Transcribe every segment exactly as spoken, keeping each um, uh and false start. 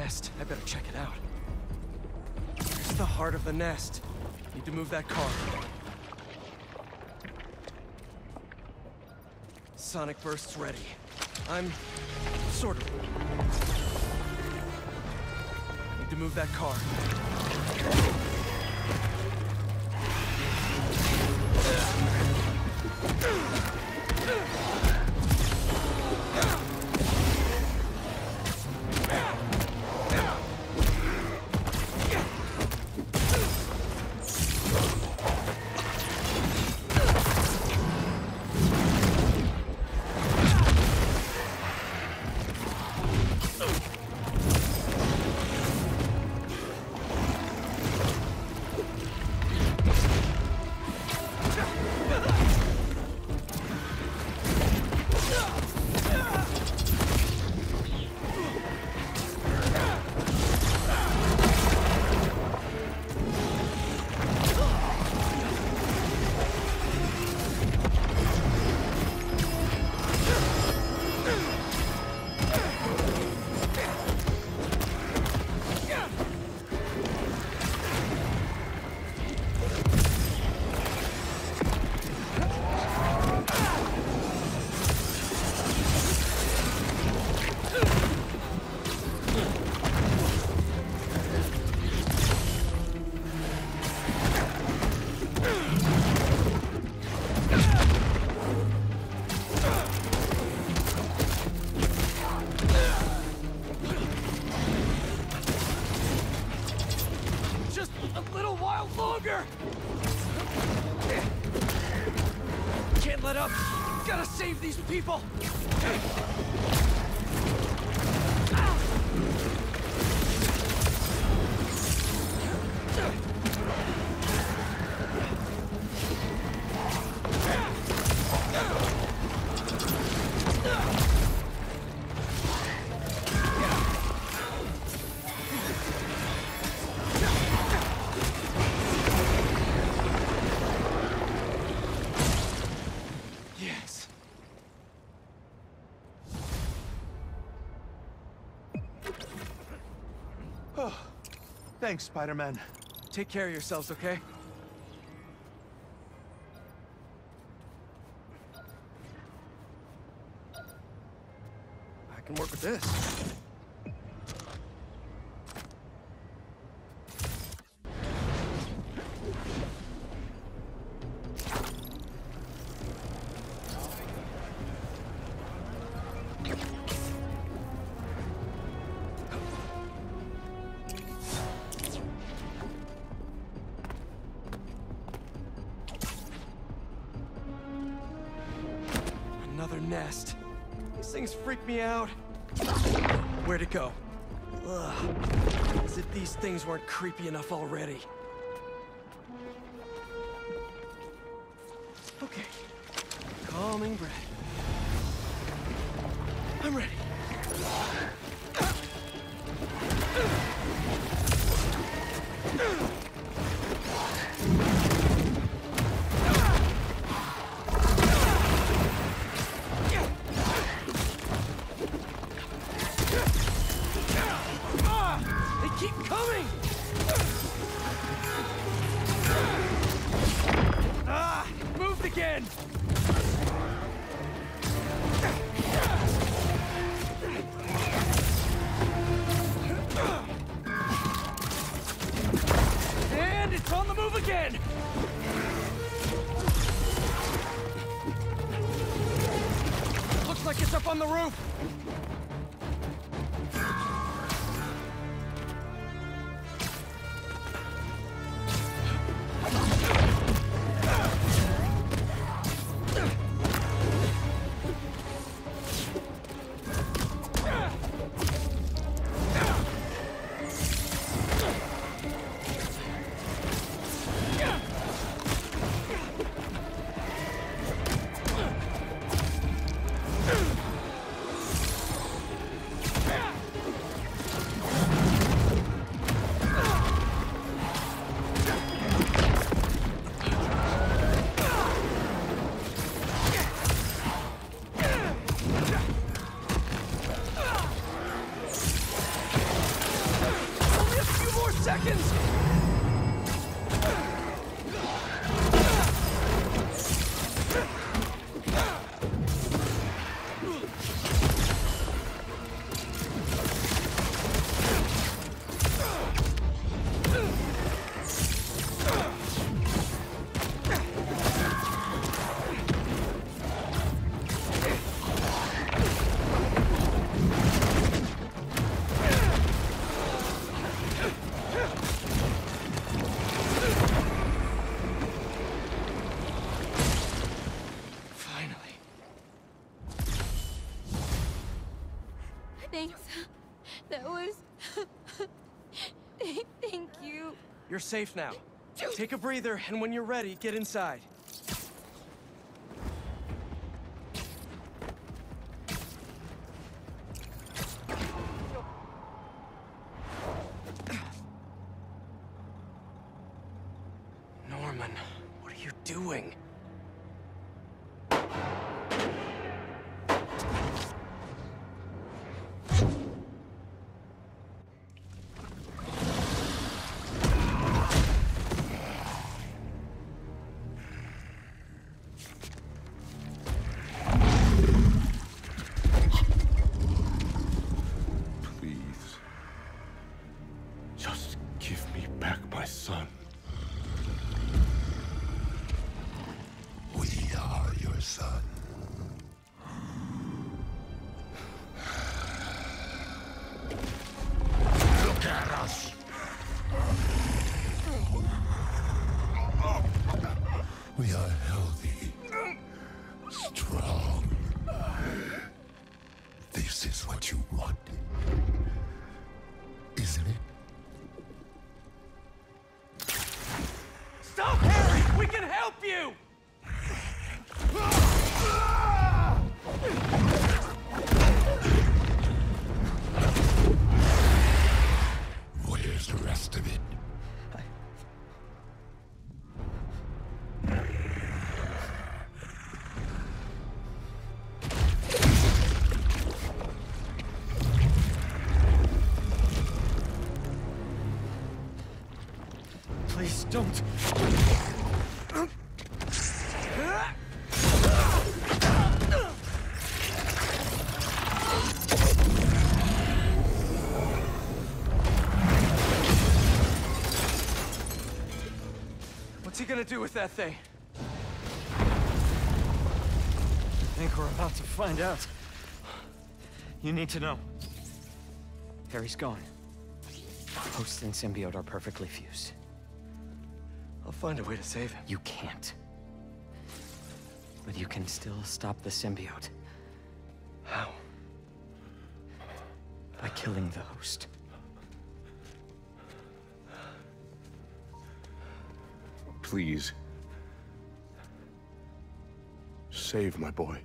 nest. I better check it out. Here's the heart of the nest. Need to move that car. Sonic burst's ready. I'm sort of. Need to move that car. Can't let up. Gotta save these people. Oh, thanks, Spider-Man. Take care of yourselves, okay? I can work with this. Another nest. These things freak me out. Where'd it go? Ugh. As if these things weren't creepy enough already. Okay. Calming breath. I'm ready. Keep coming! Ah! Moved again! And it's on the move again! Looks like it's up on the roof! Thanks. That was... Thank you. You're safe now. Take a breather, and when you're ready, get inside. Norman, what are you doing? We are healthy, strong. This is what you wanted, isn't it? Stop, Harry! We can help you! Where's the rest of it? Please don't. What's he gonna do with that thing? I think we're about to find out. You need to know. Harry's gone. Host and symbiote are perfectly fused. I'll find a way to save him. You can't. But you can still stop the symbiote. How? By killing the host. Please. Save my boy.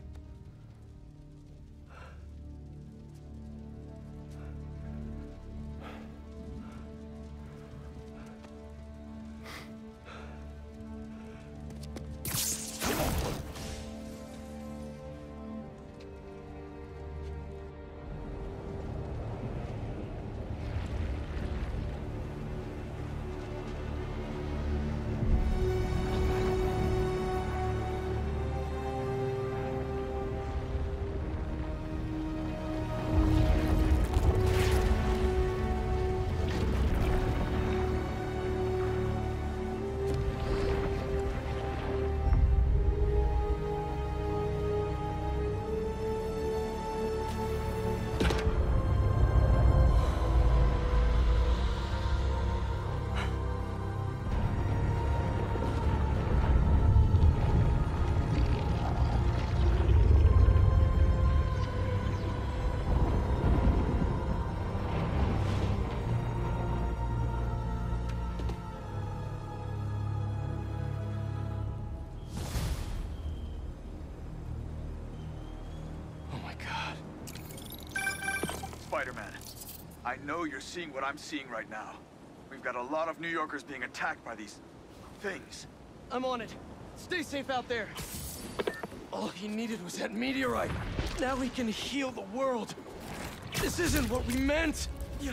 Spider-Man, I know you're seeing what I'm seeing right now. We've got a lot of New Yorkers being attacked by these things. I'm on it. Stay safe out there. All he needed was that meteorite. Now he can heal the world. This isn't what we meant. Yeah.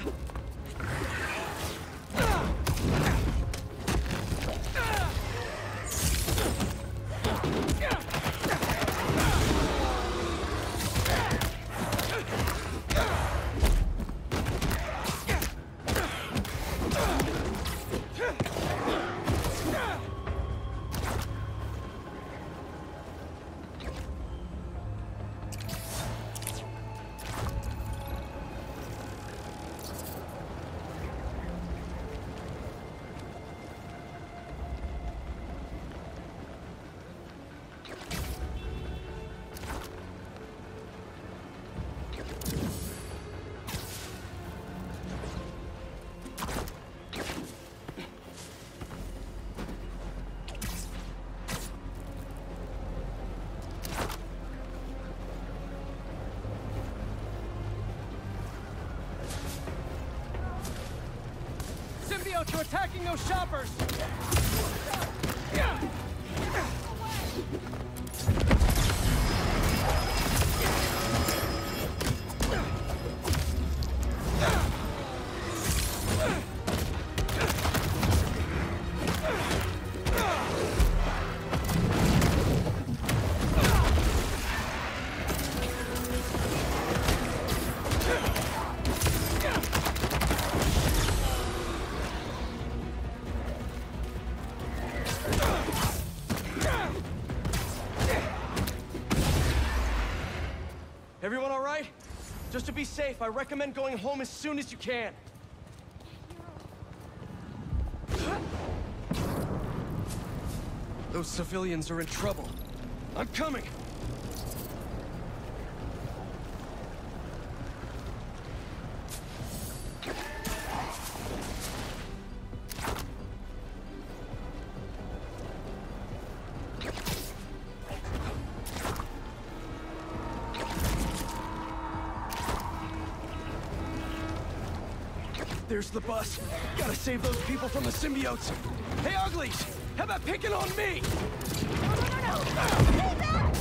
to attacking those shoppers! Everyone all right? Just to be safe, I recommend going home as soon as you can. Those civilians are in trouble. I'm coming! There's the bus. Gotta save those people from the symbiotes. Hey, uglies! How about picking on me? No, no, no, no! Stay back!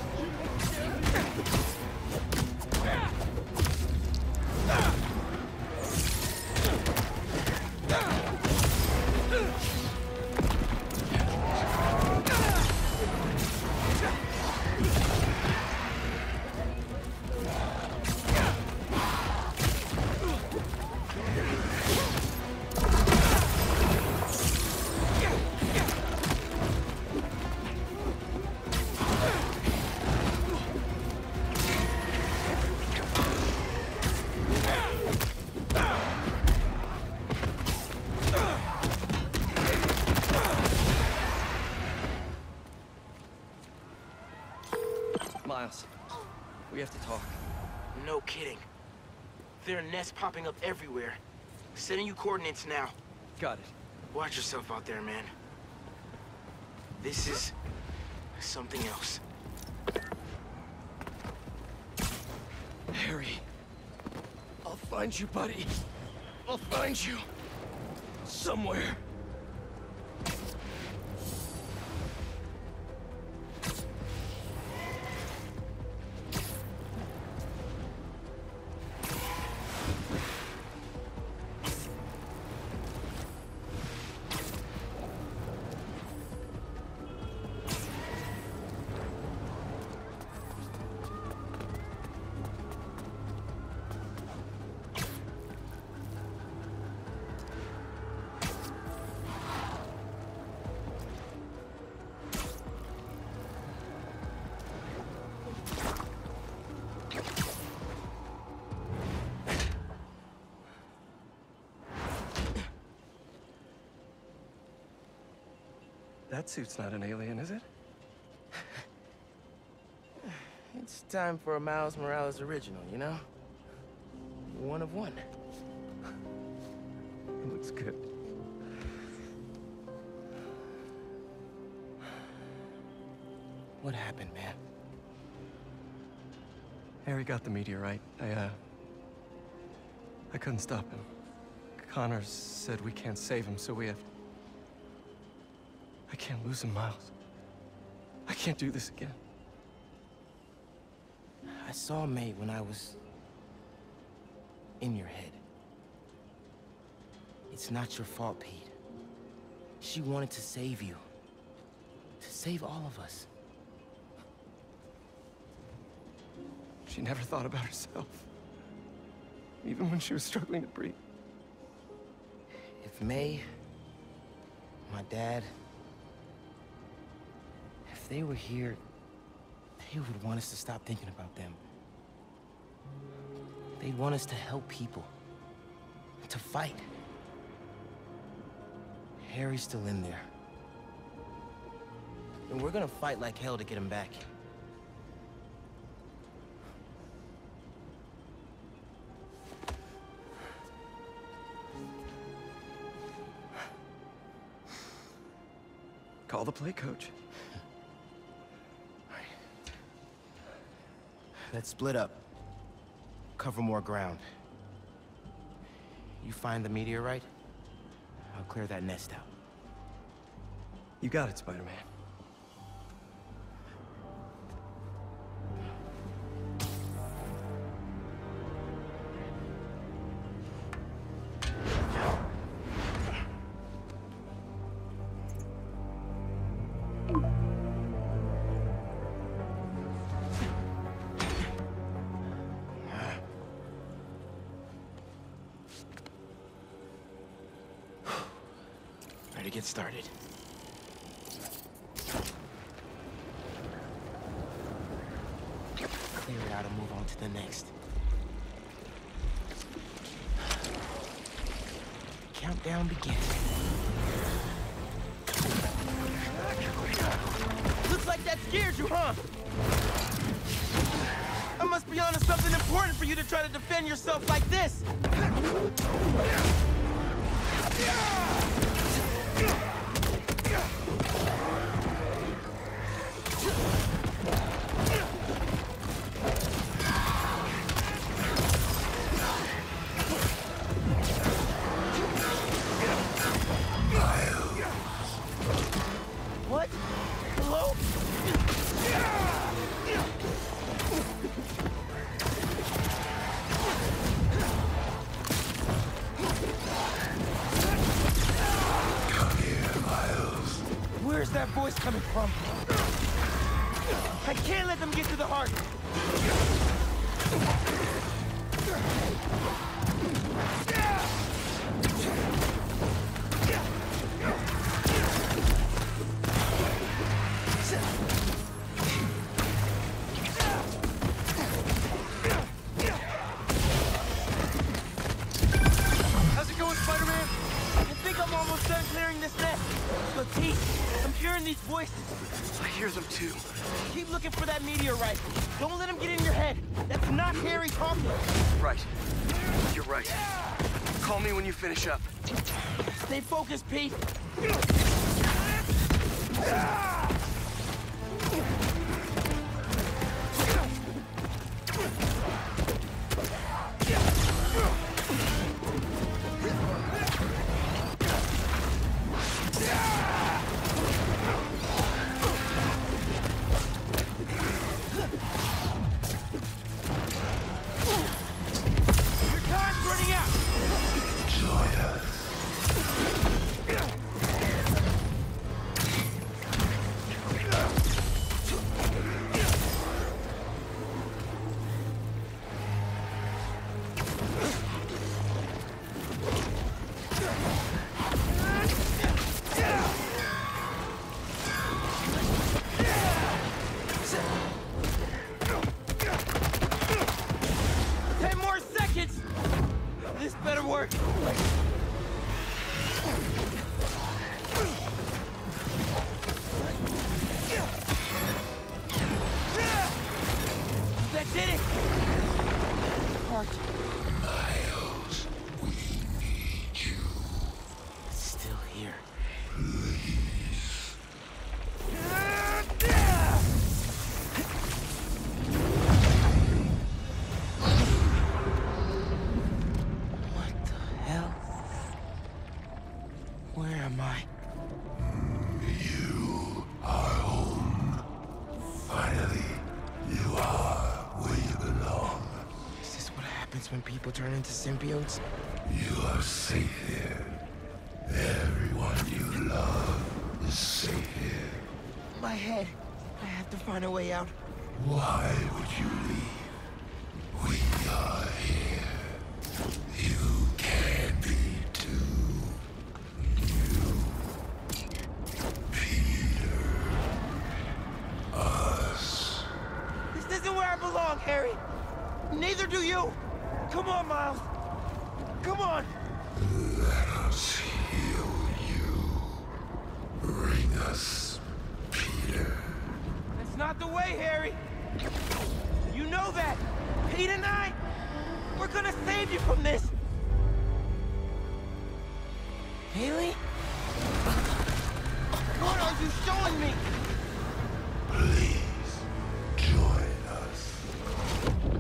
Miles, we have to talk. No kidding. There are nests popping up everywhere. Sending you coordinates now. Got it. Watch yourself out there, man. This is something else. Harry, I'll find you, buddy. I'll find you. Somewhere. That suit's not an alien, is it? It's time for a Miles Morales original, you know? One of one. It looks good. What happened, man? Harry got the meteorite. I, uh... I couldn't stop him. Connor said we can't save him, so we have... I can't lose him, Miles. I can't do this again. I saw May when I was... in your head. It's not your fault, Pete. She wanted to save you. To save all of us. She never thought about herself. Even when she was struggling to breathe. If May, my dad, if they were here, they would want us to stop thinking about them. They'd want us to help people. To fight. Harry's still in there. And we're gonna fight like hell to get him back. Call the play, coach. Let's split up. Cover more ground. You find the meteorite, I'll clear that nest out. You got it, Spider-Man. Ready to get started. Clear it out and move on to the next. Countdown begins. Looks like that scared you, huh? I must be onto something important for you to try to defend yourself like this. What? Hello? Where's that voice coming from? I can't let them get to the heart. How's it going, Spider-Man? I think I'm almost done clearing this nest. But Pete, I'm hearing these voices. I hear them too. Keep looking for that meteorite. Don't let him get in your head. That's not Harry talking. Right. You're right. Call me when you finish up. Stay focused, Pete. Your time's running out. Join us. Ten more seconds. This better work. That did it. Heart. Miles, we need you. It's still here. What the hell? Where am I? You are home. Finally, you are where you belong. Is this what happens when people turn into symbiotes? You are safe here. Everyone you love is safe here. My head. I have to find a way out. Why would you leave? We are here. You can be too. You, Peter, us. This isn't where I belong, Harry. Neither do you. Come on, Miles. Come on. Let us heal you. Bring us Peter. That's not the way, Harry. You know that. Pete and I, we're gonna save you from this. Haley? What are you showing me? Please join us.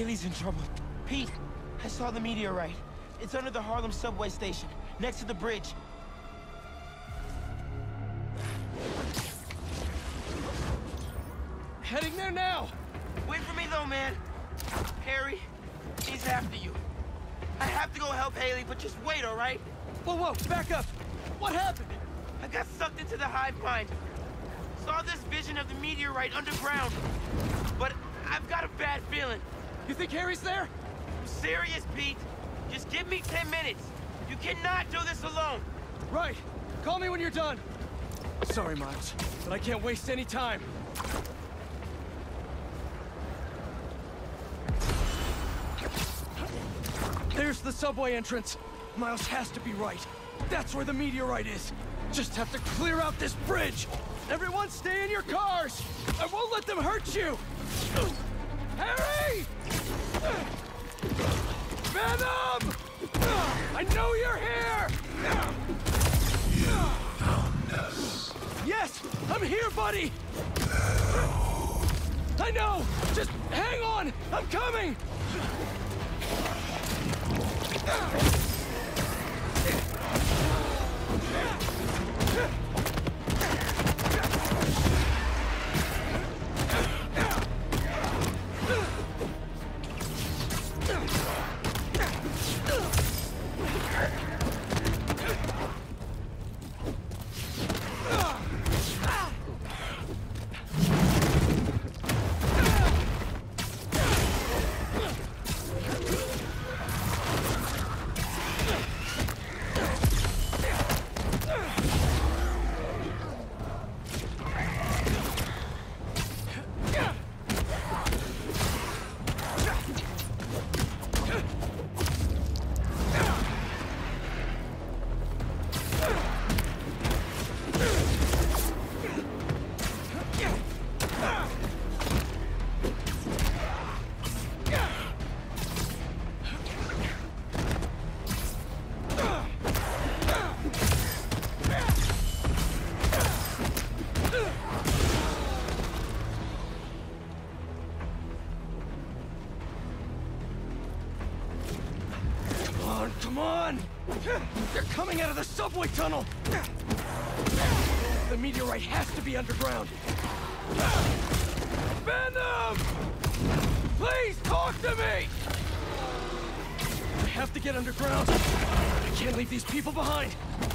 Haley's in trouble. Pete, I saw the meteorite. It's under the Harlem subway station, next to the bridge. Heading there now! Wait for me though, man. Harry, he's after you. I have to go help Haley, but just wait, all right? Whoa, whoa, back up! What happened? I got sucked into the hive mind. Saw this vision of the meteorite underground. But I've got a bad feeling. You think Harry's there? I'm serious, Pete. Just give me ten minutes. You cannot do this alone. Right. Call me when you're done. Sorry, Miles, but I can't waste any time. There's the subway entrance. Miles has to be right. That's where the meteorite is. Just have to clear out this bridge. Everyone stay in your cars. I won't let them hurt you. Harry! Venom! I know you're here! You found us. Yes, I'm here, buddy! I know! Just hang on! I'm coming! Come on! They're coming out of the subway tunnel! The meteorite has to be underground! Venom! Please talk to me! I have to get underground. I can't leave these people behind.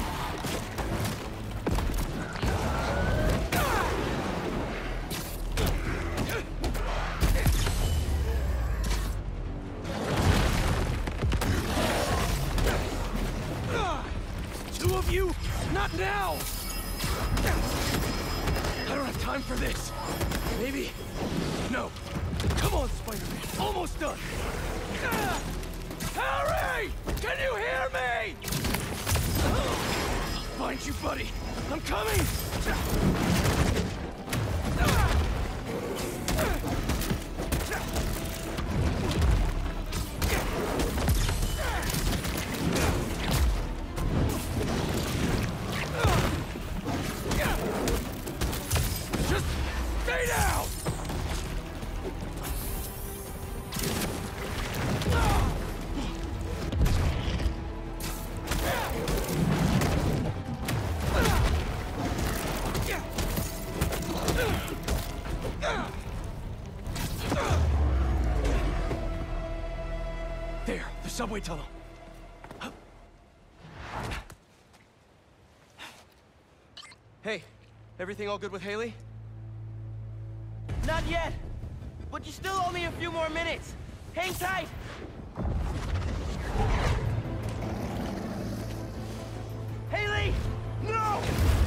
Two of you? Not now! I don't have time for this. Maybe? No. Come on, Spider-Man. Almost done. Ah! Harry! Can you hear me? I'll find you, buddy. I'm coming! Just stay down! There, the subway tunnel. Hey, everything all good with Haley? Not yet. But you still owe me a few more minutes. Hang tight. Haley! No!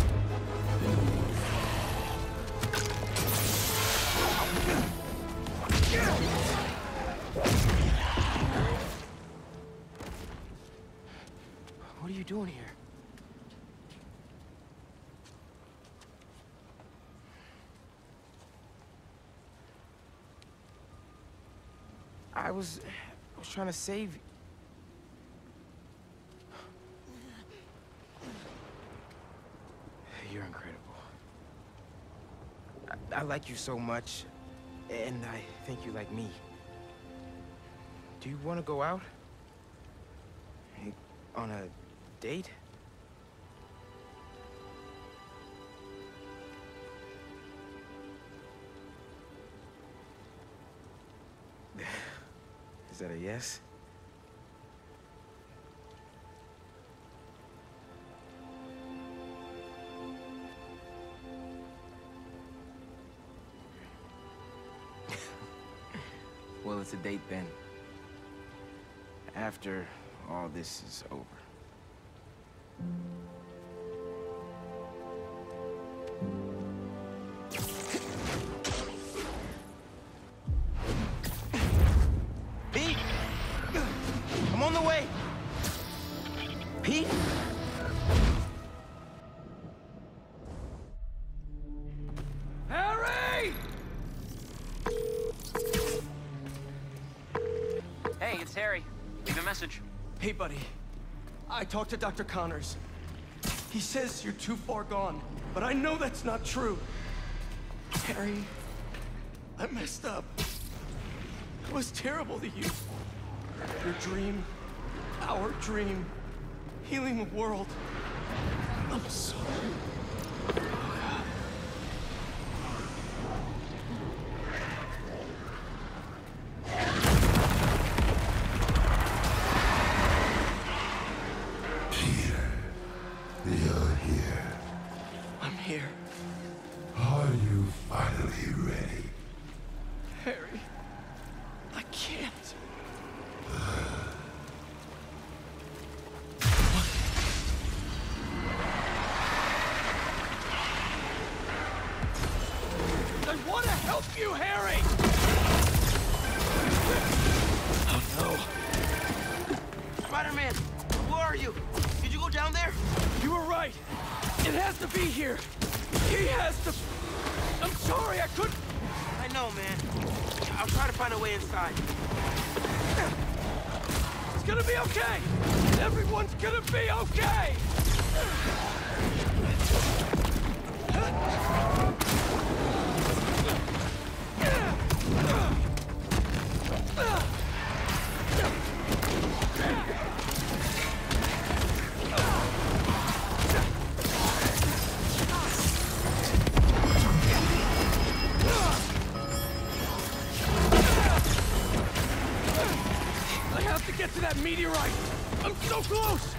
What are you doing here? I was... I was trying to save you. You're incredible. I, I like you so much, and I think you like me. Do you want to go out? On a date? Is that a yes? Well, it's a date then. After all this is over. Pete! I'm on the way! Pete? Harry! Hey, it's Harry. Leave a message. Hey, buddy. I talked to Doctor Connors. He says you're too far gone, but I know that's not true. Harry, I messed up. I was terrible to you. Your dream, our dream, healing the world. I'm sorry. You're here. I'm here. Are you finally ready? Harry, I can't. I want to help you, Harry! Oh, no. Spider-Man, where are you? Did you go down there? You were right. It has to be here. He has to... I'm sorry, I couldn't... I know, man. I'll try to find a way inside. It's gonna be okay. Everyone's gonna be okay. I have to get to that meteorite. I'm so close.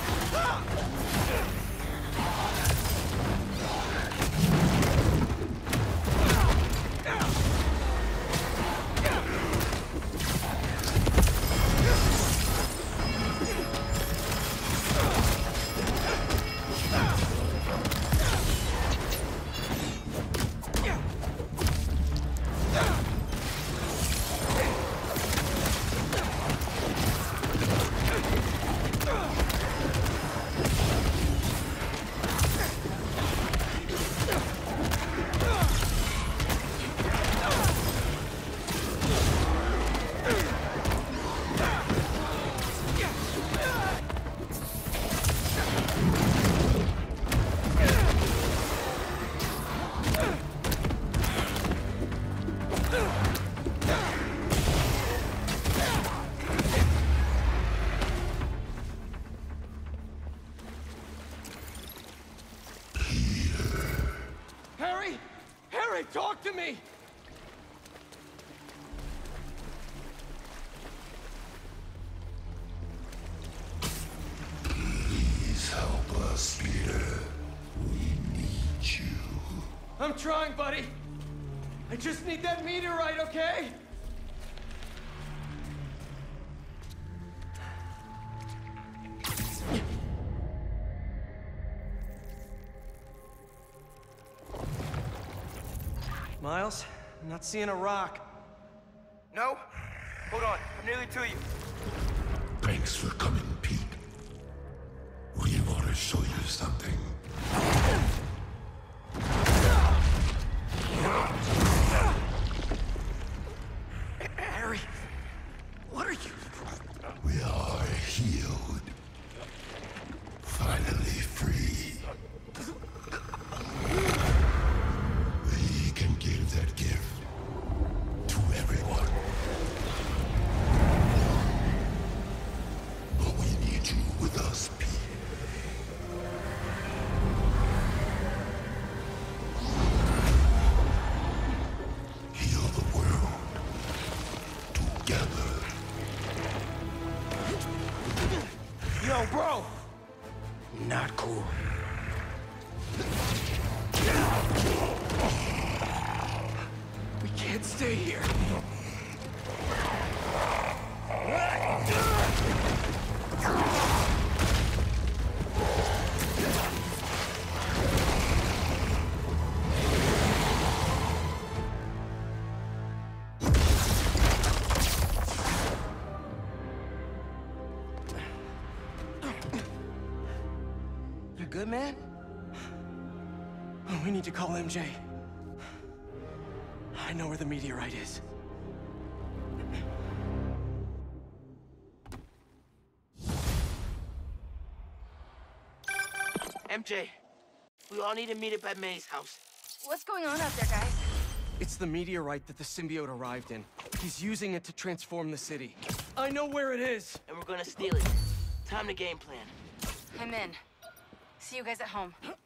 Harry! Harry, talk to me! Please help us, Peter. We need you. I'm trying, buddy. I just need that meteorite, okay? Miles, I'm not seeing a rock. No? Hold on. I'm nearly to you. Thanks for coming, Pete. We want to show you something. Harry, what are you? We are healed. Finally free. We can give that gift to everyone. Not cool. We can't stay here. You good, man? Oh, we need to call M J. I know where the meteorite is. M J, we all need to meet up at May's house. What's going on out there, guys? It's the meteorite that the symbiote arrived in. He's using it to transform the city. I know where it is! And we're gonna steal it. Time to game plan. I'm in. See you guys at home.